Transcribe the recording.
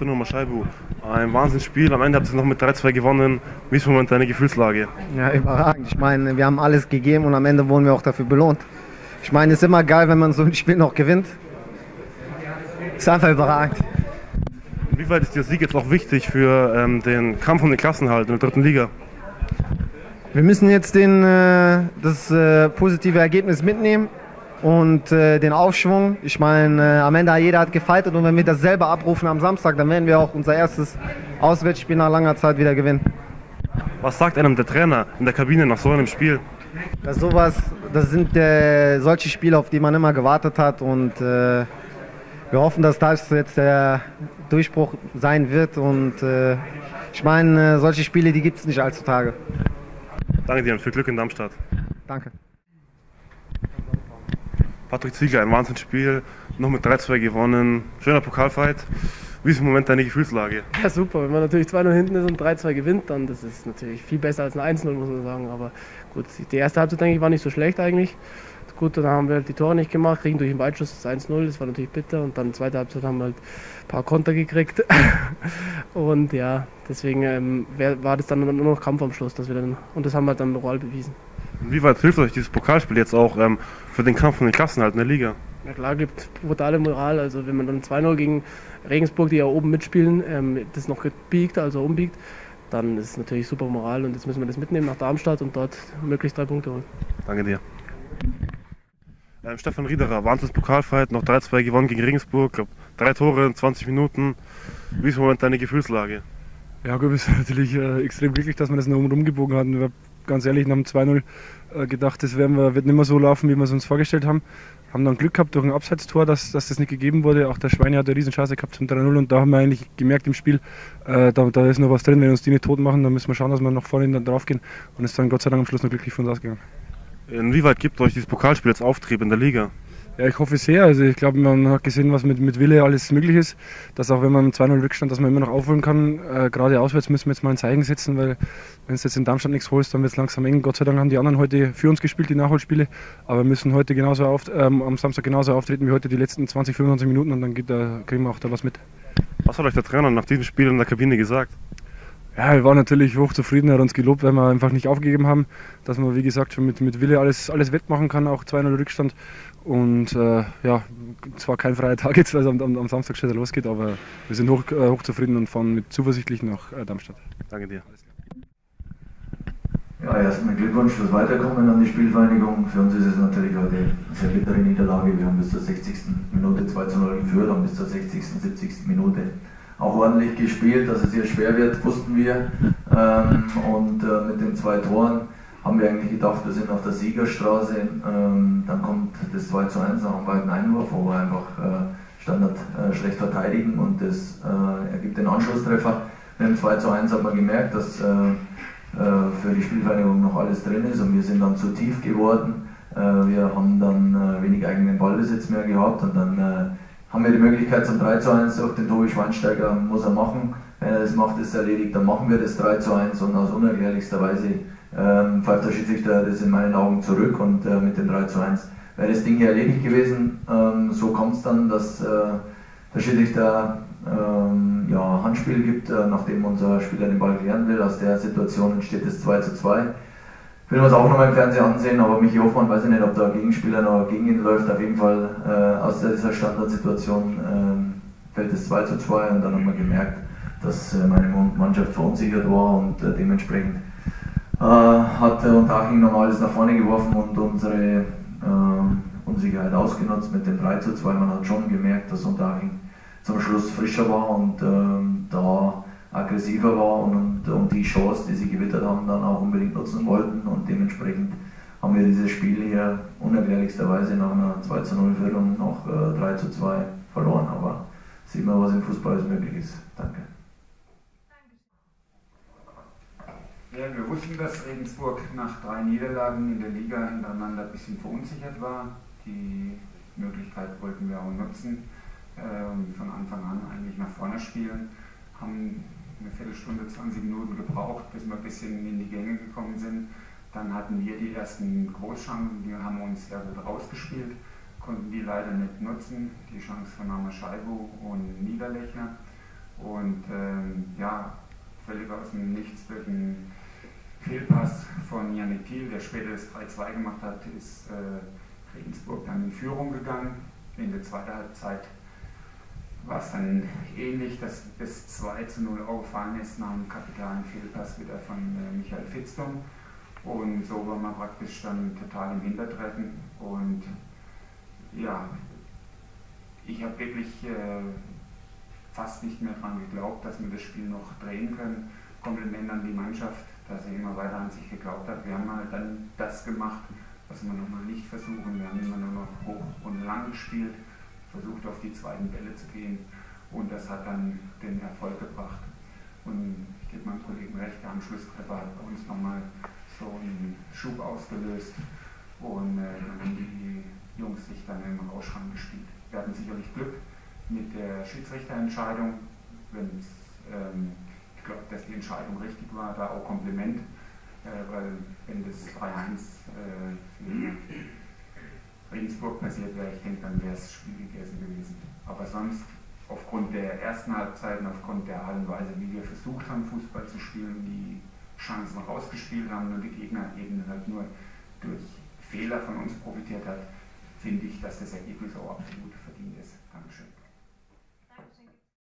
Trainer Maschaibu, ein Wahnsinnsspiel. Am Ende habt ihr noch mit 3-2 gewonnen. Wie ist im Moment deine Gefühlslage? Ja, überragend. Ich meine, wir haben alles gegeben und am Ende wurden wir auch dafür belohnt. Ich meine, es ist immer geil, wenn man so ein Spiel noch gewinnt. Ist einfach überragend. Inwieweit ist der Sieg jetzt auch wichtig für den Kampf um den Klassenhalt in der 3. Liga? Wir müssen jetzt das positive Ergebnis mitnehmen und den Aufschwung. Ich meine, am Ende jeder hat gefeitet und wenn wir das selber abrufen am Samstag, dann werden wir auch unser erstes Auswärtsspiel nach langer Zeit wieder gewinnen. Was sagt einem der Trainer in der Kabine nach so einem Spiel? Das sind solche Spiele, auf die man immer gewartet hat und wir hoffen, dass das jetzt der Durchbruch sein wird und ich meine, solche Spiele, die gibt es nicht allzu Tage. Danke dir und viel Glück in Darmstadt. Danke. Patrick Ziegler, ein Wahnsinnsspiel, noch mit 3-2 gewonnen, schöner Pokalfight. Wie ist im Moment deine Gefühlslage? Ja, super. Wenn man natürlich 2-0 hinten ist und 3-2 gewinnt, dann das ist natürlich viel besser als ein 1-0, muss man sagen. Aber gut, die erste Halbzeit, denke ich, war nicht so schlecht eigentlich. Gut, dann haben wir halt die Tore nicht gemacht, kriegen durch den Weitschuss das 1-0, das war natürlich bitter. Und dann in der zweiten Halbzeit haben wir halt ein paar Konter gekriegt. Und ja, deswegen war das dann nur noch Kampf am Schluss. Und das haben wir halt dann Moral bewiesen. Inwieweit hilft euch dieses Pokalspiel jetzt auch für den Kampf um den Klassenhalt in der Liga? Ja klar, gibt brutale Moral. Also wenn man dann 2-0 gegen Regensburg, die ja oben mitspielen, das noch biegt, also umbiegt, dann ist es natürlich super Moral und jetzt müssen wir das mitnehmen nach Darmstadt und dort möglichst 3 Punkte holen. Danke dir. Stefan Riederer, Wahnsinns-Pokalfight, noch 3-2 gewonnen gegen Regensburg, 3 Tore in 20 Minuten. Wie ist im Moment deine Gefühlslage? Ja gut, wir sind natürlich extrem glücklich, dass wir das noch rumgebogen hatten. Wir haben ganz ehrlich nach dem 2-0 gedacht, das wird nicht mehr so laufen, wie wir es uns vorgestellt haben. Haben dann Glück gehabt durch ein Abseitstor, dass das nicht gegeben wurde. Auch der Schweine hat eine Riesenchance gehabt zum 3-0 und da haben wir eigentlich gemerkt im Spiel, da ist noch was drin. Wenn uns die nicht tot machen, dann müssen wir schauen, dass wir nach vorne dann drauf gehen und es ist dann Gott sei Dank am Schluss noch glücklich von uns ausgegangen. Inwieweit gibt euch dieses Pokalspiel jetzt Auftrieb in der Liga? Ja, ich hoffe sehr. Also ich glaube, man hat gesehen, was mit Wille alles möglich ist. Dass auch wenn man 2-0 Rückstand, dass man immer noch aufholen kann. Gerade auswärts müssen wir jetzt mal ein Zeichen setzen, weil wenn es jetzt in Darmstadt nichts holst, dann wird es langsam eng. Gott sei Dank haben die anderen heute für uns gespielt, die Nachholspiele. Aber wir müssen heute am Samstag genauso auftreten wie heute die letzten 20, 25 Minuten und dann kriegen wir auch da was mit. Was hat euch der Trainer nach diesem Spiel in der Kabine gesagt? Ja, wir waren natürlich hochzufrieden, er hat uns gelobt, weil wir einfach nicht aufgegeben haben, dass man, wie gesagt, schon mit Wille alles wettmachen kann, auch 2-0 Rückstand. Und ja, zwar kein freier Tag jetzt, weil es am Samstag später losgeht, aber wir sind hochzufrieden und fahren mit zuversichtlich nach Darmstadt. Danke dir. Ja, erstmal Glückwunsch fürs Weiterkommen an die Spielvereinigung. Für uns ist es natürlich heute eine sehr bittere Niederlage. Wir haben bis zur 60. Minute 2-0 geführt und bis zur 60., 70. Minute auch ordentlich gespielt. Dass es hier schwer wird, wussten wir. Mit den 2 Toren haben wir eigentlich gedacht, wir sind auf der Siegerstraße. Dann kommt das 2-1 nach einem weiten Einwurf, wo wir einfach Standard schlecht verteidigen und das ergibt den Anschlusstreffer. Mit dem 2-1 hat man gemerkt, dass für die Spielvereinigung noch alles drin ist und wir sind dann zu tief geworden. Wir haben dann wenig eigenen Ballbesitz mehr gehabt und dann haben wir die Möglichkeit zum 3-1 durch den Tobi Schweinsteiger, muss er machen. Wenn er das macht, ist es erledigt, dann machen wir das 3-1 und aus unerklärlichster Weise pfeift der Schiedsrichter das in meinen Augen zurück und mit dem 3-1 wäre das Ding hier erledigt gewesen. So kommt es dann, dass der Schiedsrichter Handspiel gibt, nachdem unser Spieler den Ball klären will. Aus der Situation entsteht das 2-2. Ich will uns auch nochmal im Fernsehen ansehen, aber Michi Hofmann, weiß ich nicht, ob da ein Gegenspieler noch gegen ihn läuft. Auf jeden Fall aus dieser Standardsituation fällt es 2-2 und dann haben wir gemerkt, dass meine Mannschaft verunsichert war und dementsprechend hat Unterhaching nochmal alles nach vorne geworfen und unsere Unsicherheit ausgenutzt mit dem 3-2. Man hat schon gemerkt, dass Unterhaching zum Schluss frischer war und da aggressiver war und die Chance, die sie gewittert haben, dann auch unbedingt nutzen wollten und dementsprechend haben wir dieses Spiel hier unerklärlichsterweise nach einer 2-0-Führung noch 3-2 verloren, aber sieht man, was im Fußball möglich ist. Danke. Ja, wir wussten, dass Regensburg nach 3 Niederlagen in der Liga hintereinander ein bisschen verunsichert war. Die Möglichkeit wollten wir auch nutzen und von Anfang an eigentlich nach vorne spielen. Haben eine Viertelstunde, 20 Minuten gebraucht, bis wir ein bisschen in die Gänge gekommen sind. Dann hatten wir die ersten Großchancen, die haben uns sehr gut rausgespielt, konnten die leider nicht nutzen. Die Chance von Maschaibu und Niederlechner. Und ja, völlig aus dem Nichts durch einen Fehlpass von Yannick Thiel, der später das 3-2 gemacht hat, ist Regensburg dann in Führung gegangen. In der zweiten Halbzeit war es dann ähnlich, dass das 2:0 auch gefallen ist nach einem kapitalen Fehlpass wieder von Michael Vitztum. Und so war man praktisch dann total im Hintertreffen. Und ja, ich habe wirklich fast nicht mehr daran geglaubt, dass wir das Spiel noch drehen können. Kompliment an die Mannschaft, dass sie immer weiter an sich geglaubt hat. Wir haben halt dann das gemacht, was wir nochmal nicht versuchen. Wir haben immer nur noch hoch und lang gespielt, versucht auf die zweiten Bälle zu gehen und das hat dann den Erfolg gebracht. Und ich gebe meinem Kollegen recht, der Anschlusstreffer hat bei uns nochmal so einen Schub ausgelöst und dann haben die Jungs sich dann im Rauschrang gespielt. Wir hatten sicherlich Glück mit der Schiedsrichterentscheidung, ich glaube, dass die Entscheidung richtig war, da auch Kompliment, weil wenn das 3-1 für Regensburg passiert wäre, ich denke, dann wäre das Spiel gegessen gewesen. Aber sonst, aufgrund der ersten Halbzeit und aufgrund der Art und Weise, wie wir versucht haben, Fußball zu spielen, die Chancen rausgespielt haben und die Gegner eben halt nur durch Fehler von uns profitiert hat, finde ich, dass das Ergebnis auch absolut verdient ist. Dankeschön.